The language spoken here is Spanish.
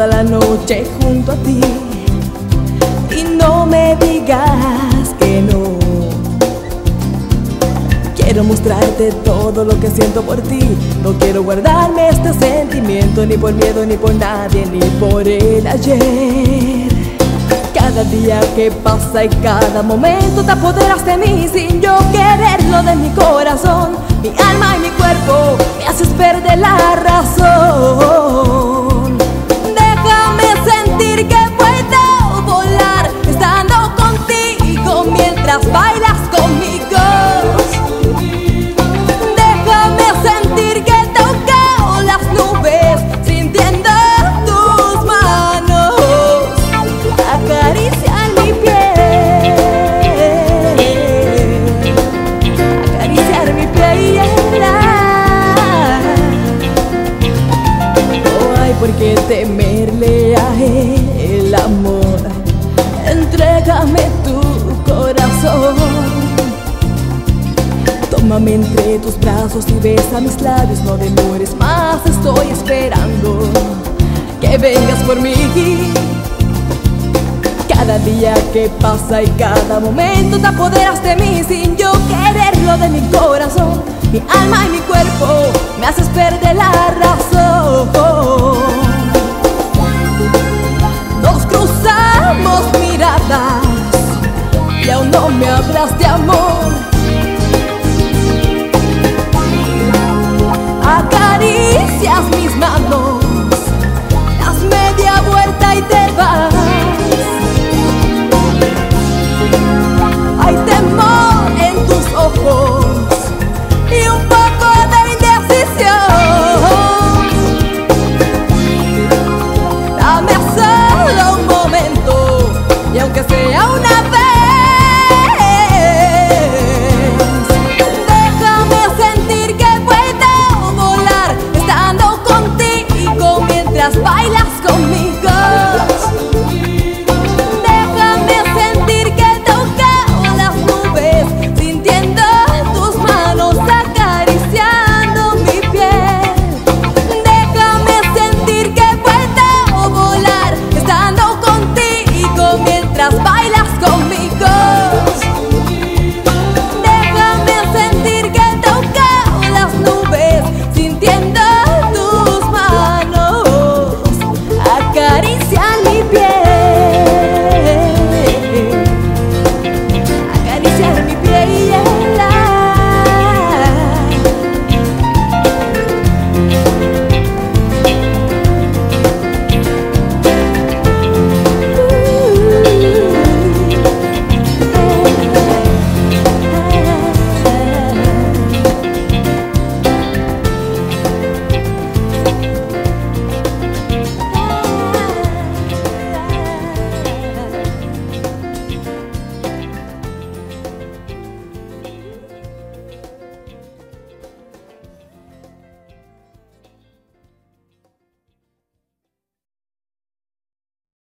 toda la noche junto a ti. Y no me digas que no. Quiero mostrarte todo lo que siento por ti. No quiero guardarme este sentimiento, ni por miedo, ni por nadie, ni por el ayer. Cada día que pasa y cada momento te apoderas de mí sin yo quererlo, de mi corazón, mi alma y mi cuerpo. Me haces perder la razón. Déjame sentir que puedo volar estando contigo mientras bailas conmigo. Déjame sentir que toco las nubes sintiendo tus manos acariciar mi piel, acariciar mi piel. No hay por qué temerle a el amor. Entrégame tu corazón. Tómame entre tus brazos y besa mis labios. No demores más, estoy esperando que vengas por mí. Cada día que pasa y cada momento te apoderas de mí sin yo quererlo, de mi corazón, mi alma y mi cuerpo. Me haces perder la